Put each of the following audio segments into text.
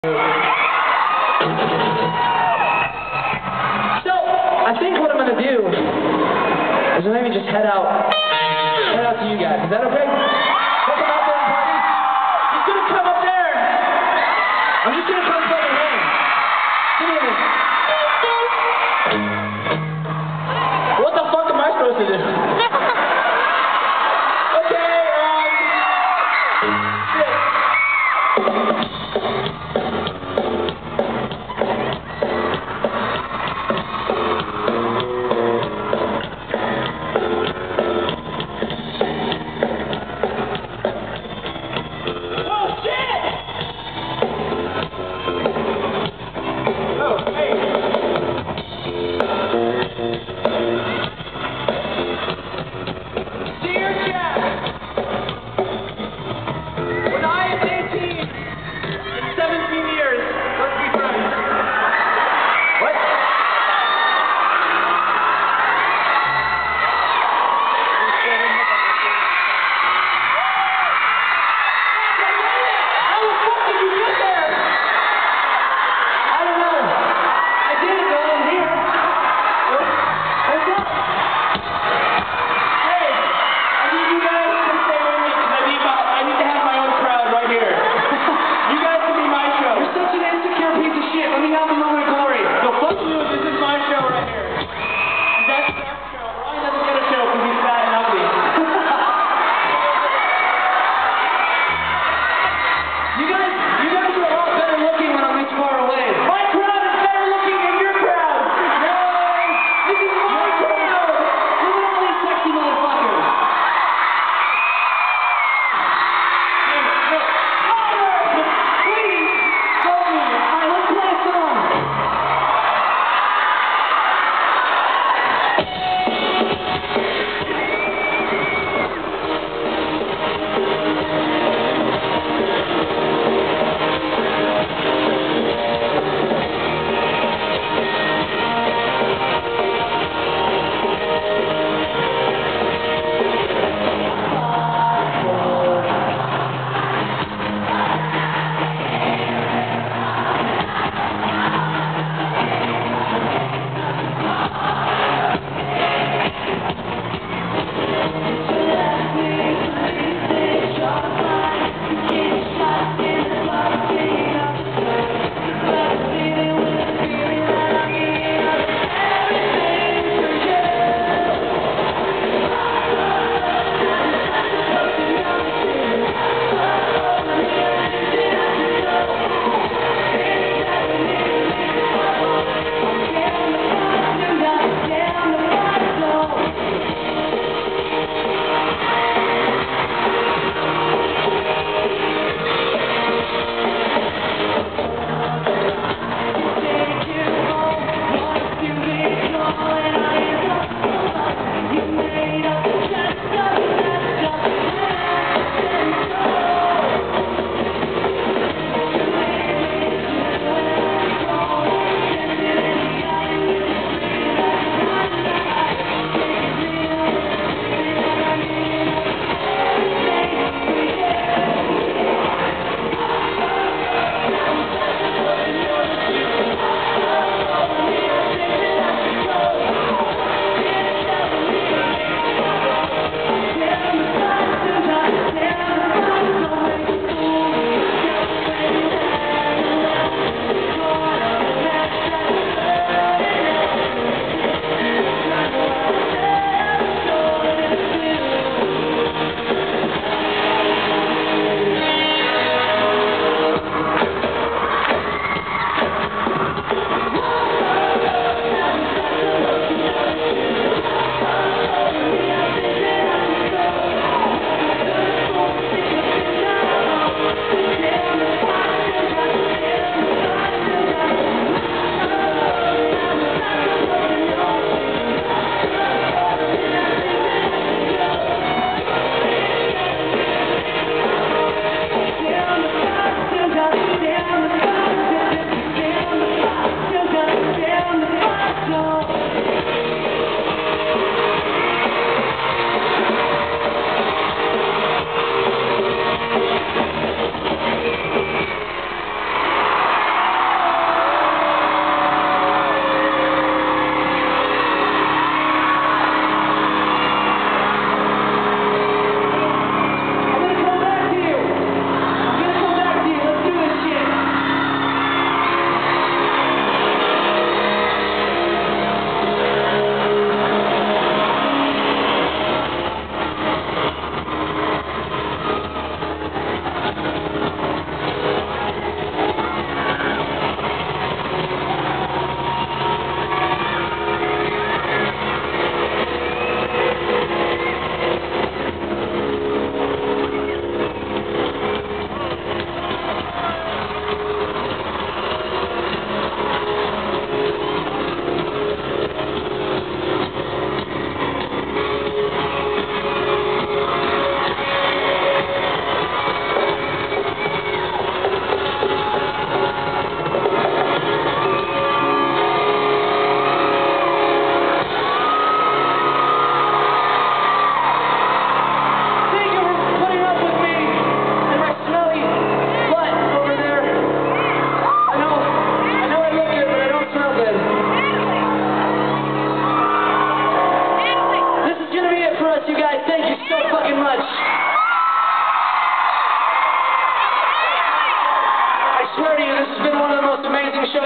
So, I think what I'm going to do is maybe just head out to you guys. Is that okay? Come out there and party. He's going to come up there. I'm just going to come fucking hang. Give me a minute. What the fuck am I supposed to do? Okay, shit.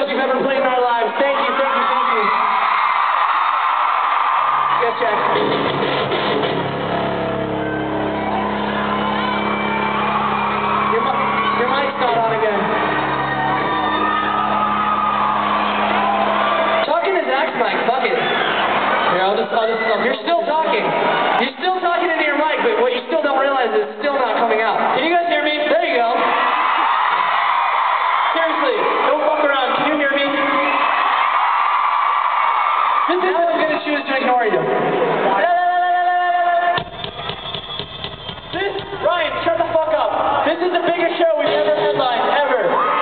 shows you've ever played in our lives. Thank you, thank you, thank you. Yes, Jack. Your mic's not on again. Talking to Zach's mic, fuck it. Here, I'll just you're still talking. You're still talking into your mic, but what you still don't realize is it's still not coming out. Can you guys hear me? There you go. Seriously, don't fuck around. Can you hear me? This is I'm gonna choose to ignore you. Ryan, shut the fuck up. This is the biggest show we've ever headlined, ever.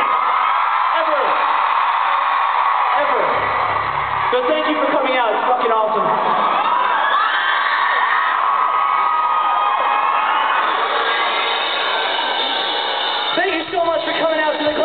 So thank you for coming out. It's fucking awesome. Thank you so much for coming out to the